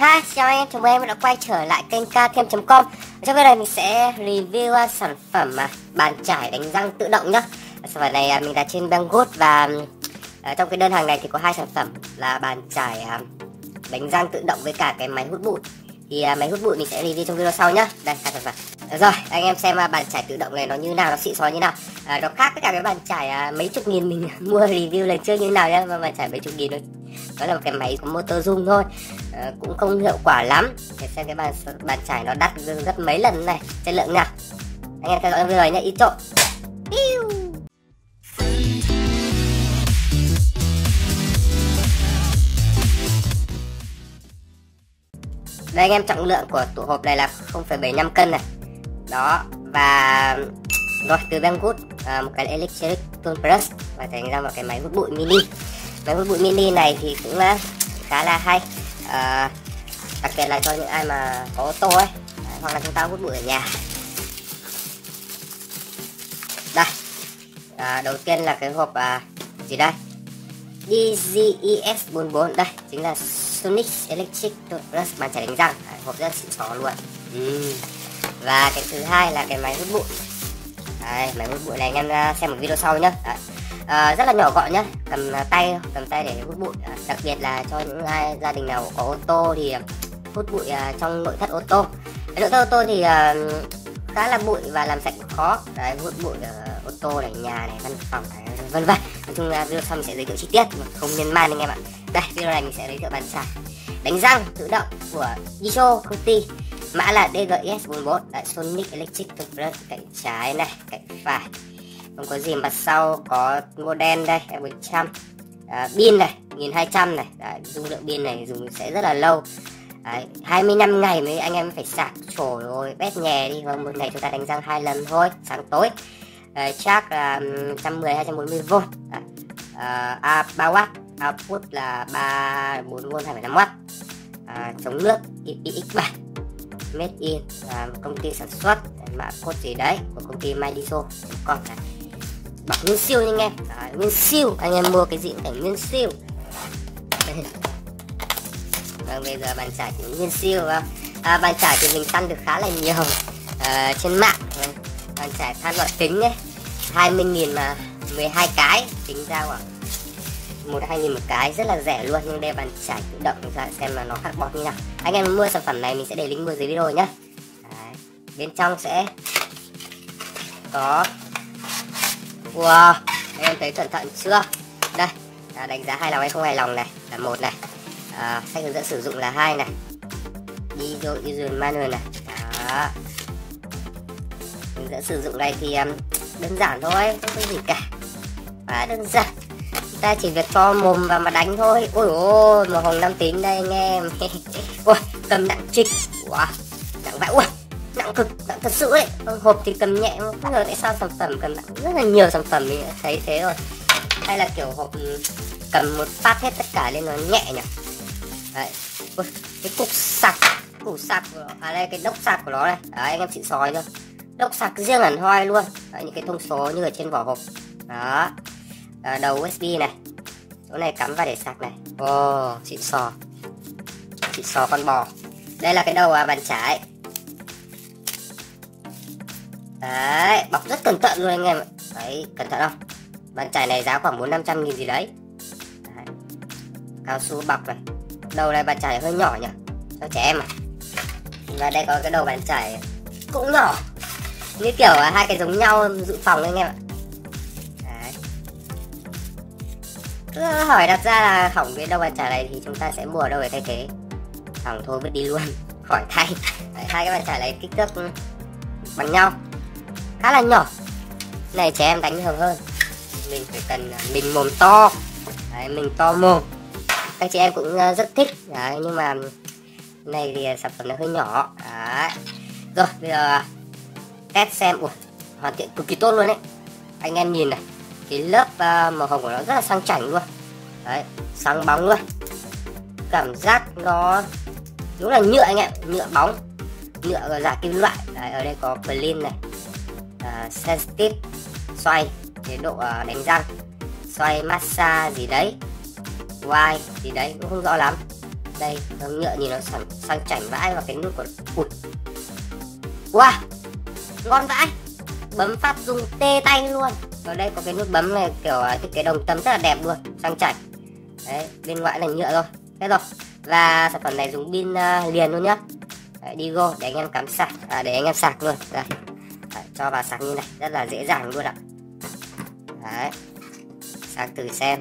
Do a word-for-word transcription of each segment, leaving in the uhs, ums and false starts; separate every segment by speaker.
Speaker 1: Hi, chào anh em, chào mừng em đã quay trở lại kênh k thêm chấm com. Trong video này mình sẽ review uh, sản phẩm uh, bàn chải đánh răng tự động nhé. Sản phẩm này uh, mình đặt trên Banggood và uh, trong cái đơn hàng này thì có hai sản phẩm là bàn chải uh, đánh răng tự động với cả cái máy hút bụi. Thì uh, máy hút bụi mình sẽ review trong video sau nhé. Đây, hai sản phẩm. Rồi, anh em xem uh, bàn chải tự động này nó như nào, nó xịn xò như nào. Uh, nó khác tất cả cái bàn chải uh, mấy chục nghìn mình mua review lần trước như nào nhé. Mà bàn chải mấy chục nghìn thôi. Đó là một cái máy có motor rung thôi, à, cũng không hiệu quả lắm. Để xem cái bàn bàn chải nó đắt gấp mấy lần này, chất lượng nào. Anh em theo dõi video này nhé, ít trộn. Đây anh em, trọng lượng của tủ hộp này là không phẩy bảy mươi lăm cân này. Đó, và rồi từ Banggood, à, một cái electric toothbrush và thành ra một cái máy hút bụi mini. Máy hút bụi mini này thì cũng uh, khá là hay, uh, đặc biệt là cho những ai mà có ô tô ấy, đấy, hoặc là chúng ta hút bụi ở nhà. Đây, uh, đầu tiên là cái hộp uh, gì đây, D G E S bốn bốn, đây chính là Sonic Electric Toothbrush bàn chải đánh răng, đấy, hộp rất là xịn xò luôn. uhm. Và cái thứ hai là cái máy hút bụi. Đây, máy hút bụi này anh em xem một video sau nhé. À, rất là nhỏ gọn nhá, cầm tay cầm tay để hút bụi, à, đặc biệt là cho những ai gia đình nào có ô tô thì hút bụi à, trong nội thất ô tô. Nội thất ô tô thì à, khá là bụi và làm sạch khó. Đấy, hút bụi ở ô tô này, nhà này, văn phòng này, vân vân. Nói chung là video sau mình sẽ giới thiệu chi tiết, không miên man anh em ạ. Đây, video này mình sẽ giới thiệu bàn chải đánh răng tự động của Yisho công ty, mã là D G E S bốn bốn. Đấy, Sonic Electric Toothbrush, cạnh trái này, cạnh phải không có gì, mặt sau có model đây bốn trăm, à, pin này một nghìn hai trăm này. Đấy, dung lượng pin này dùng sẽ rất là lâu. Đấy, hai mươi lăm ngày mới anh em phải sạc. Trời ơi, bét nhè đi. Vâng, một ngày chúng ta đánh răng hai lần thôi, sáng tối. Đấy, chắc là một trăm mười hai trăm bốn mươi vôn. À, à, ba oát, output là ba bốn vôn hai phẩy năm oát. À, chống nước I P X bảy, made in, à, công ty sản xuất, mã code gì đấy của công ty mydiso chấm com này. Bảo nguyên siêu nha anh em. Đấy, nguyên siêu, anh em mua cái gì cũng phải nguyên siêu. Vâng, bây giờ bàn chải thì nguyên siêu. À, bàn chải thì mình săn được khá là nhiều à, trên mạng. Bàn chải than hoạt tính ấy, hai mươi nghìn mà mười hai cái, tính ra khoảng một hai nghìn một cái, rất là rẻ luôn. Nhưng đây bàn chải tự động, chúng ta xem là nó khác bọt như nào. Anh em mua sản phẩm này mình sẽ để link mua dưới video nhé. Đấy, bên trong sẽ có, wow, anh em thấy cẩn thận chưa? Đây, à, đánh giá hài lòng hay không hài lòng này là một này, à, sách hướng dẫn sử dụng là hai này, đi vô user manual này. Đó, hướng dẫn sử dụng này thì um, đơn giản thôi, không có gì cả, quá đơn giản. Chúng ta chỉ việc cho mồm vào mà đánh thôi. Ôi ôi, màu hồng năm tím đây anh em. Ôi, cầm nặng trịch, wow, nặng vãi, ui, nặng cực, nặng thật sự đấy. Hộp thì cầm nhẹ, không ngờ tại sao sản phẩm cầm nặng, rất là nhiều sản phẩm mình đã thấy thế rồi. Hay là kiểu hộp cầm một phát hết tất cả lên nó nhẹ nhỉ. Đấy, ui, cái cục sạc, cục sạc của nó, à đây cái đốc sạc của nó này. Đấy, anh em xịn sói chưa? Đốc sạc riêng hẳn hoi luôn. Đấy, những cái thông số như ở trên vỏ hộp. Đó, à, đầu u ét bê này, chỗ này cắm vào để sạc này. Ồ, oh, xịn sò, xịn sò con bò. Đây là cái đầu à, bàn chải. Đấy, bọc rất cẩn thận luôn anh em ạ. Đấy, cẩn thận không? Bàn chải này giá khoảng bốn năm trăm nghìn gì đấy. Đấy, cao su bọc này. Đầu này bàn chải hơi nhỏ nhỉ, cho trẻ em à. Và đây có cái đầu bàn chải cũng nhỏ, như kiểu à, hai cái giống nhau dự phòng anh em ạ. Đấy, cứ hỏi đặt ra là hỏng cái đầu bàn chải này thì chúng ta sẽ mua ở đâu để thay thế. Hỏng thôi vứt đi luôn, khỏi thay. Đấy, hai cái bàn chải này kích thước bằng nhau, khá là nhỏ. Này trẻ em đánh hợp hơn, mình phải cần mình mồm to. Đấy, mình to mồm, các chị em cũng rất thích. Đấy, nhưng mà này thì sản phẩm nó hơi nhỏ. Đấy, rồi bây giờ test xem. Ủa, hoàn thiện cực kỳ tốt luôn đấy. Anh em nhìn này, cái lớp uh, màu hồng của nó rất là sang chảnh luôn. Đấy, sáng bóng luôn. Cảm giác nó đúng là nhựa anh em, nhựa bóng, nhựa giả kim loại. Đấy, ở đây có clean này, uh, sensitive, xoay chế độ uh, đánh răng, xoay massage gì đấy, white gì đấy cũng không rõ lắm. Đây, ống nhựa nhìn nó sang, sang chảnh vãi, và cái nút còn ui. Wow, ngon vãi. Bấm phát dùng tê tay luôn. Ở đây có cái nút bấm này kiểu thiết kế đồng tâm rất là đẹp luôn, sang chảnh. Đấy, bên ngoài là nhựa thôi. Thế rồi. Và sản phẩm này dùng pin uh, liền luôn nhá. Đấy, Digo để anh em cắm sạc, à, để anh em sạc luôn. Đây. Đấy, cho vào sạc như này, rất là dễ dàng luôn ạ. Đấy. Sạc thử xem.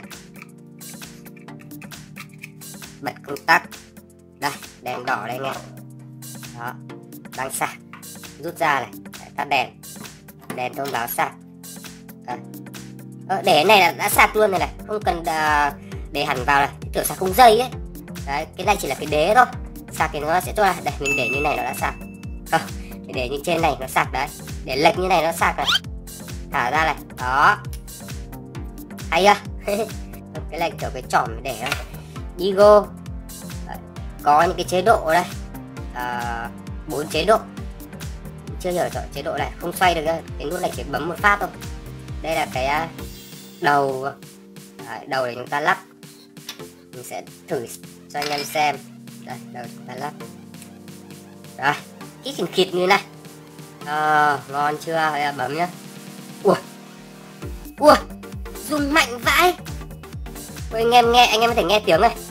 Speaker 1: Bật công tắc. Đây, đèn đỏ đây anh em. Đó, đang sạc. Rút ra này, đấy, tắt đèn. Đèn thông báo sạc. Đấy. Ờ, để cái này là đã sạc luôn này này, không cần uh, để hẳn vào này, kiểu sạc không dây ấy. Đấy, cái này chỉ là cái đế thôi. Sạc thì nó sẽ cho là đây, mình để như này nó đã sạc. Không, mình để như trên này nó sạc đấy. Để lệch như này nó sạc này. Thả ra này, đó. Hay chưa? Cái này kiểu cái chỏm để đây. Digo. Đấy. Có những cái chế độ đây. bốn uh, chế độ. Chưa hiểu chọn chế độ này, không xoay được đâu. Cái nút này chỉ bấm một phát thôi. Đây là cái đầu. Đấy, đầu để chúng ta lắp. Mình sẽ thử cho anh em xem. Đây, đầu chúng ta lắp. Rồi, ít khịt khịt như này. Ờ, ngon chưa? Bây giờ bấm nhá. Ui, ui, rung mạnh vãi. Ui, anh em nghe, anh em có thể nghe tiếng này.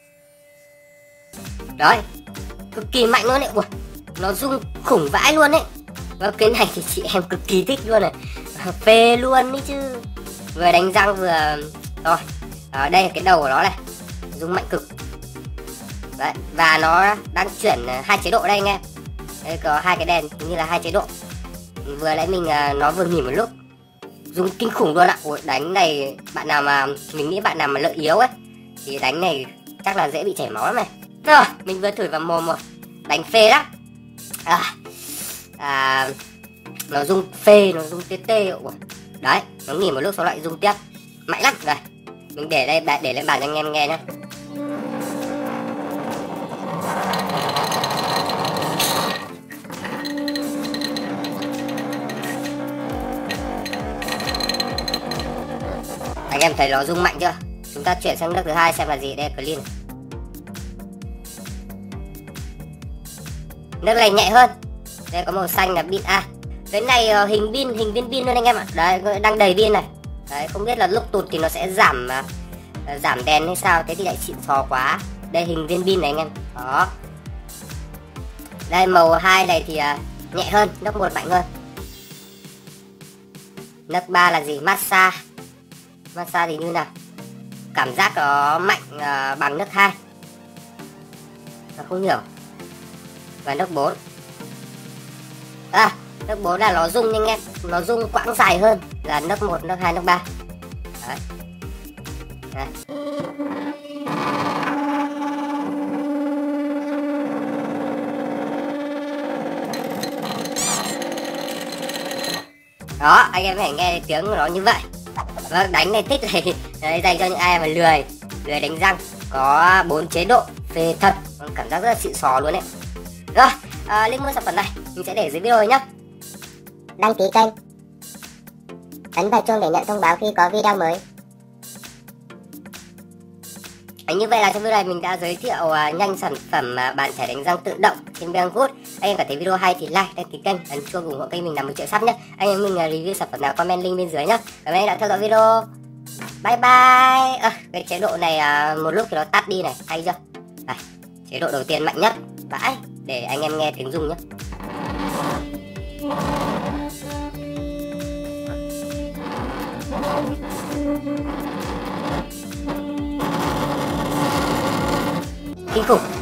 Speaker 1: Đấy, cực kỳ mạnh luôn đấy. Ui, nó rung khủng vãi luôn đấy. Và cái này thì chị em cực kỳ thích luôn này. Phê luôn đấy chứ. Vừa đánh răng vừa... Rồi, ở đây là cái đầu của nó này. Rung mạnh cực. Đấy, và nó đang chuyển hai chế độ đây anh em. Đây có hai cái đèn như là hai chế độ. Vừa nãy mình nó vừa nghỉ một lúc. Rung kinh khủng luôn ạ. Ôi, đánh này bạn nào mà mình nghĩ bạn nào mà lợi yếu ấy thì đánh này chắc là dễ bị chảy máu lắm này. Rồi, mình vừa thử vào mồm rồi. Đánh phê lắm. À, à, nó rung phê, nó rung tê tê. Ủa. Đấy, nó nghỉ một lúc sau lại rung tiếp. Mạnh lắm. Rồi, mình để đây, để lên bàn cho anh em nghe nhá. Anh em thấy nó rung mạnh chưa? Chúng ta chuyển sang nước thứ hai xem là gì. Đây, clean. Nước này nhẹ hơn. Đây có màu xanh là pin A. Cái này uh, hình pin, hình viên pin luôn anh em ạ. Đấy, đang đầy pin này. Đấy, không biết là lúc tụt thì nó sẽ giảm uh, giảm đèn hay sao. Thế thì lại xịn sò quá. Đây hình viên pin này anh em. Đó. Đây màu hai này thì uh, nhẹ hơn, nước một mạnh hơn. Nước ba là gì? Massage. Massage thì như nào? Cảm giác nó mạnh uh, bằng nước hai. Nó không hiểu. Và nước bốn. À, nước bốn là nó rung anh em, nó rung quãng dài hơn là nước một, nước hai, nước ba. Đấy. Đấy. Đó, anh em phải nghe tiếng của nó như vậy. Vâng, đánh này thích này, đấy, dành cho những ai mà lười, lười đánh răng. Có bốn chế độ, phê thật, cảm giác rất là xịn sò luôn đấy. Rồi, à, link mua sản phẩm này mình sẽ để dưới video nhé.
Speaker 2: Đăng ký kênh, ấn vào chuông để nhận thông báo khi có video mới.
Speaker 1: Như vậy là trong video này mình đã giới thiệu uh, nhanh sản phẩm uh, bàn chải đánh răng tự động trên Banggood. Anh em cảm thấy video hay thì like, đăng ký kênh, ấn chuông ủng hộ kênh mình làm một triệu sub nhé. Anh em mình uh, review sản phẩm nào comment link bên dưới nhé. Cảm ơn anh đã theo dõi video. Bye bye. À, cái chế độ này uh, một lúc thì nó tắt đi này, hay chưa? À, chế độ đầu tiên mạnh nhất. Vãi, để anh em nghe tiếng rung nhé. Kinh khủng.